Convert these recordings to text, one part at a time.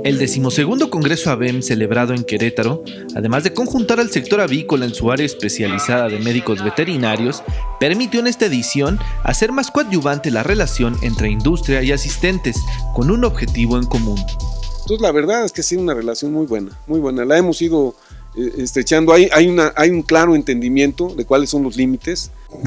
El 12º Congreso ABEM celebrado en Querétaro, además de conjuntar al sector avícola en su área especializada de médicos veterinarios, permitió en esta edición hacer más coadyuvante la relación entre industria y asistentes, con un objetivo en común. Entonces la verdad es que ha sido una relación muy buena, la hemos ido estrechando, hay un claro entendimiento de cuáles son los límites.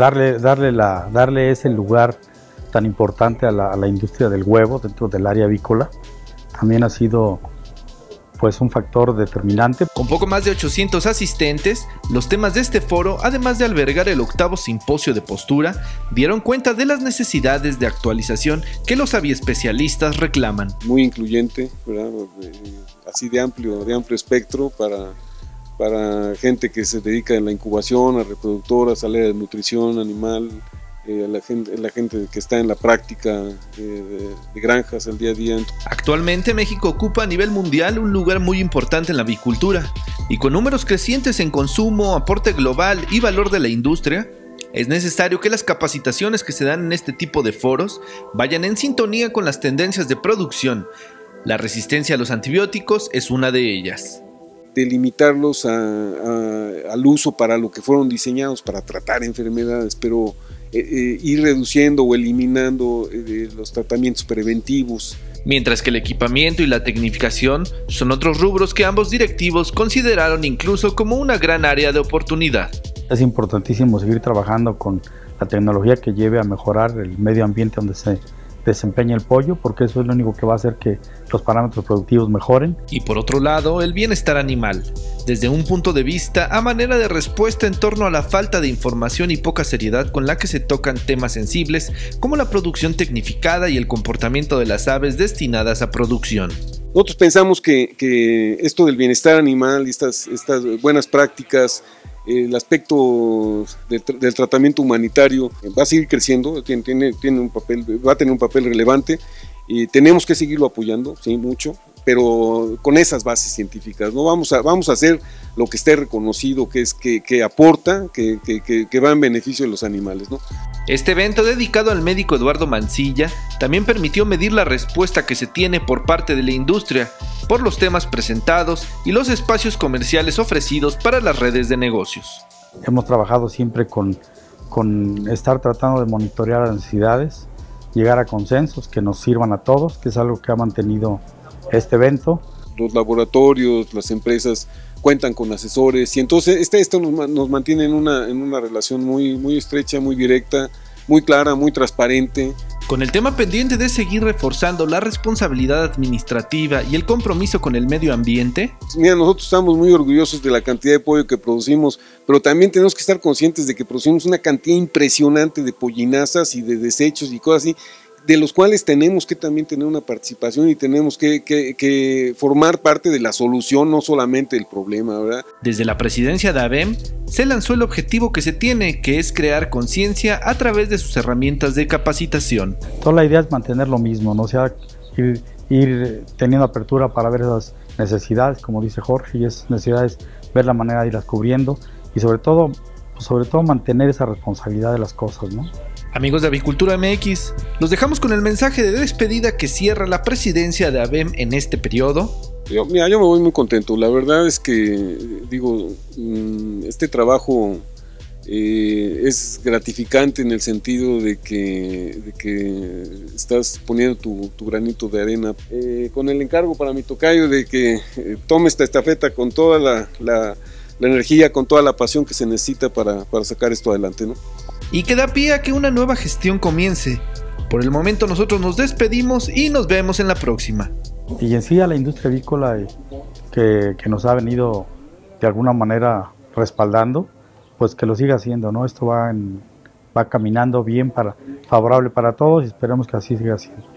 Darle ese lugar tan importante a la industria del huevo dentro del área avícola también ha sido pues un factor determinante. Con poco más de 800 asistentes, los temas de este foro, además de albergar el 8º simposio de postura, dieron cuenta de las necesidades de actualización que los aviespecialistas reclaman. Muy incluyente, ¿verdad? Así de amplio espectro para gente que se dedica a la incubación, a reproductoras, al área de nutrición animal, la gente que está en la práctica de granjas al día a día. Actualmente México ocupa a nivel mundial un lugar muy importante en la avicultura, y con números crecientes en consumo, aporte global y valor de la industria, es necesario que las capacitaciones que se dan en este tipo de foros vayan en sintonía con las tendencias de producción. La resistencia a los antibióticos es una de ellas. De limitarlos al uso para lo que fueron diseñados, para tratar enfermedades, pero ir reduciendo o eliminando los tratamientos preventivos. Mientras que el equipamiento y la tecnificación son otros rubros que ambos directivos consideraron incluso como una gran área de oportunidad. Es importantísimo seguir trabajando con la tecnología que lleve a mejorar el medio ambiente donde se desempeña el pollo, porque eso es lo único que va a hacer que los parámetros productivos mejoren. Y por otro lado, el bienestar animal, desde un punto de vista a manera de respuesta en torno a la falta de información y poca seriedad con la que se tocan temas sensibles como la producción tecnificada y el comportamiento de las aves destinadas a producción. Nosotros pensamos que esto del bienestar animal y estas buenas prácticas, el aspecto del tratamiento humanitario va a seguir creciendo, va a tener un papel relevante y tenemos que seguirlo apoyando, sí, mucho, pero con esas bases científicas, ¿no? Vamos a hacer lo que esté reconocido, que aporta, que va en beneficio de los animales, ¿no? Este evento dedicado al médico Eduardo Mancilla también permitió medir la respuesta que se tiene por parte de la industria por los temas presentados y los espacios comerciales ofrecidos para las redes de negocios. Hemos trabajado siempre con estar tratando de monitorear las necesidades, llegar a consensos que nos sirvan a todos, que es algo que ha mantenido este evento. Los laboratorios, las empresas cuentan con asesores y entonces esto nos mantiene en una relación muy estrecha, muy directa, muy clara, muy transparente. Con el tema pendiente de seguir reforzando la responsabilidad administrativa y el compromiso con el medio ambiente. Mira, nosotros estamos muy orgullosos de la cantidad de pollo que producimos, pero también tenemos que estar conscientes de que producimos una cantidad impresionante de pollinazas y de desechos y cosas así, de los cuales tenemos que también tener una participación y tenemos que formar parte de la solución, no solamente el problema, ¿verdad? Desde la presidencia de ABEM se lanzó el objetivo que se tiene, que es crear conciencia a través de sus herramientas de capacitación. Toda la idea es mantener lo mismo, ¿no? O sea, ir teniendo apertura para ver esas necesidades, como dice Jorge, y esas necesidades, ver la manera de irlas cubriendo y sobre todo mantener esa responsabilidad de las cosas, ¿no? Amigos de Avicultura MX, los dejamos con el mensaje de despedida que cierra la presidencia de ABEM en este periodo. Yo me voy muy contento, la verdad es que, este trabajo es gratificante en el sentido de que estás poniendo tu granito de arena. Con el encargo para mi tocayo de que tome esta estafeta con toda la energía, con toda la pasión que se necesita para sacar esto adelante, ¿no? Y que da pie a que una nueva gestión comience. Por el momento nosotros nos despedimos y nos vemos en la próxima. Y en sí a la industria avícola que nos ha venido de alguna manera respaldando, pues que lo siga haciendo, ¿no? Esto va caminando bien, favorable para todos y esperemos que así siga siendo.